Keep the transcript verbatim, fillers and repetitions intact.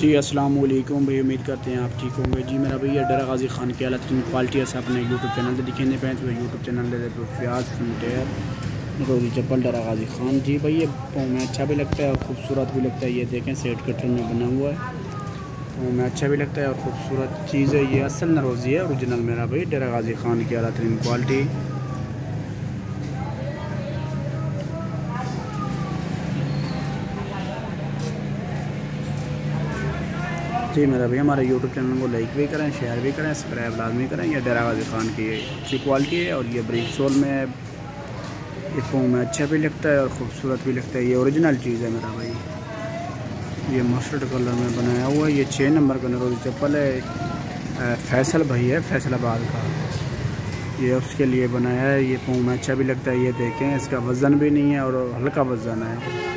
जी अस्सलाम वालेकुम भाई, उम्मीद करते हैं आप ठीक होंगे। जी मेरा भैया डरा गाजी खान की आला तरीन क्वालिटी अस अपने यूट्यूब चैनल पर दिखेंगे पे यूट्यूब चैनल दे प्याज फ्रूटेयर रोजी चप्पल डरा गाजी खान। जी भाई ये पाँव में अच्छा भी लगता है और ख़ूबसूरत भी लगता है। ये देखें सेट कटर में बना हुआ है, पाँव में अच्छा भी लगता है और ख़ूबसूरत चीज़ है। ये असल नरोज़ी है ओरिजिनल मेरा भाई डरा गाजी खान की आला तरीन क्वालिटी। जी मेरा भैया हमारे यूट्यूब चैनल को लाइक भी करें, शेयर भी करें, सब्सक्राइब लाजमी करें। ये डरा गाजी खान की अच्छी क्वालिटी है और ये ब्रिक सोल में है। ये पाँव में अच्छा भी लगता है और ख़ूबसूरत भी लगता है। ये ओरिजिनल चीज़ है मेरा भाई। ये मस्टर्ड कलर में बनाया हुआ है। ये छः नंबर का नरोज़ी चप्पल है, फैसल भाई है फैसलाबाद का, ये उसके लिए बनाया है। ये पाँव में अच्छा भी लगता है। ये देखें इसका वज़न भी नहीं है और हल्का वज़न है।